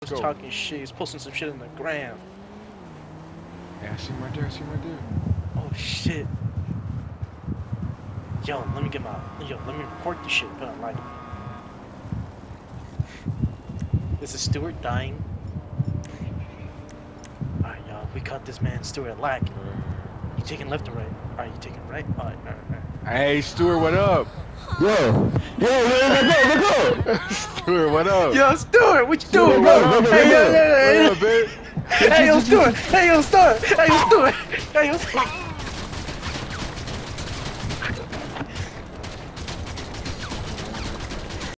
Stuart's talking shit. He's posting some shit on the gram. Yeah, I see him right there. I see him right there. Oh shit. Yo, let me record this shit. Put on live. This is Stuart dying. Alright, y'all. We caught this man, Stuart Lack. You taking left or right? Alright, you taking right? Alright. Hey, Stuart, what up? Yo, let's go. Stuart, what up? Yo, Stuart, what you doing, What bro? up, Hey, What up, bitch? Hey, yo, Stuart. Hey, yo, Stuart. Hey, yo, Stuart. Hey, yo, Stuart.